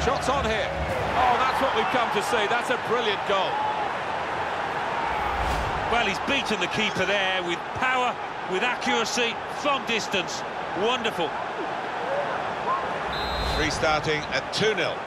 Shots on here. Oh, that's what we've come to see. That's a brilliant goal. Well, he's beaten the keeper there with power, with accuracy, from distance. Wonderful. Restarting at 2-0.